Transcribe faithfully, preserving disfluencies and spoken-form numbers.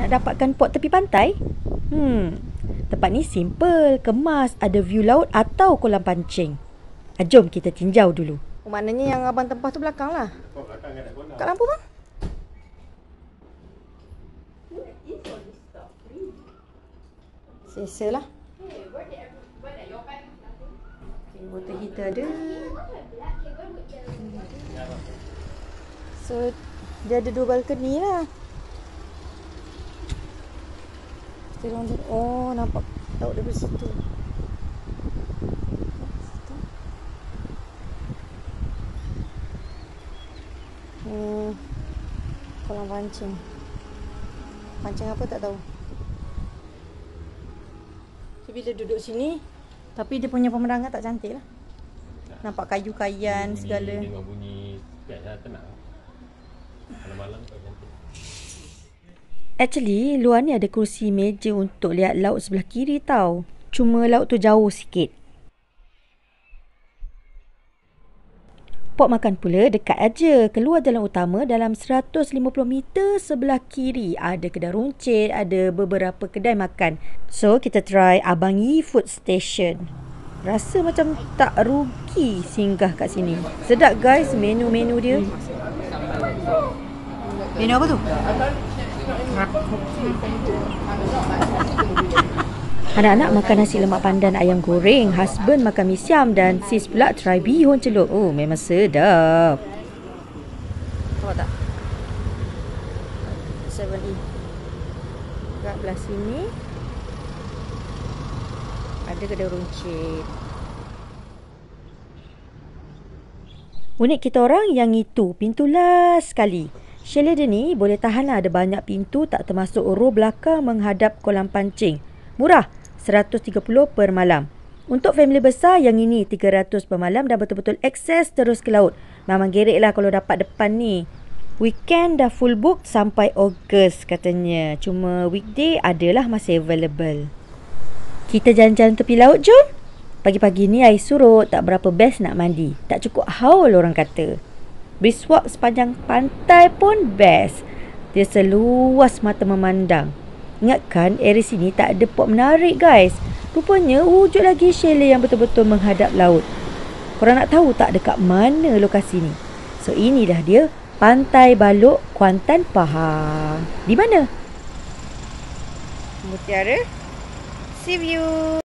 nak dapatkan pot tepi pantai? Hmm, tempat ni simple, kemas, ada view laut atau kolam pancing. Ah, jom kita tinjau dulu. Oh, maknanya yang abang tempah tu belakang lah. Oh, belakang ada kolam. Kat lampu bang? Selesa lah. Okay, water heater ada. So, dia ada dua balkoni lah. Oh, nampak laut dari situ. Hmm, kolam pancing. Pancing apa tak tahu. So, bila duduk sini, tapi dia punya pemandangan tak cantik lah. Nampak kayu-kayan bunyi, segala. Dengar bunyi best lah, tenang. Malam-malam tak cantik. Actually, luar ni ada kursi meja untuk lihat laut sebelah kiri tau. Cuma laut tu jauh sikit. Port makan pula dekat aja. Keluar jalan utama dalam seratus lima puluh meter sebelah kiri. Ada kedai runcit, ada beberapa kedai makan. So, kita try Abang Yi Food Station. Rasa macam tak rugi singgah kat sini. Sedap guys menu-menu dia. Menu apa tu? Anak-anak makan nasi lemak pandan ayam goreng, husband makan mi siam dan sis pula try bihun celup. Oh, memang sedap. Tahu tak? seven E. Kat belah sini ada kedai runcit. Unik kita orang yang itu, pintu last sekali. Chalet dia ni boleh tahan lah, ada banyak pintu tak termasuk row belakang menghadap kolam pancing. Murah, seratus tiga puluh per malam. Untuk family besar yang ini tiga ratus per malam dan betul-betul akses terus ke laut. Memang gerik lah kalau dapat depan ni. Weekend dah full book sampai Ogos katanya. Cuma weekday adalah masih available. Kita jalan-jalan tepi laut jom. Pagi-pagi ni air surut, tak berapa best nak mandi. Tak cukup haul orang kata. Brisk walk sepanjang pantai pun best. Dia seluas mata memandang. Ingatkan area sini tak ada pot menarik guys. Rupanya wujud lagi chalet yang betul-betul menghadap laut. Korang nak tahu tak dekat mana lokasi ni? So inilah dia, Pantai Balok, Kuantan, Pahang. Di mana? Mutiara Sea View.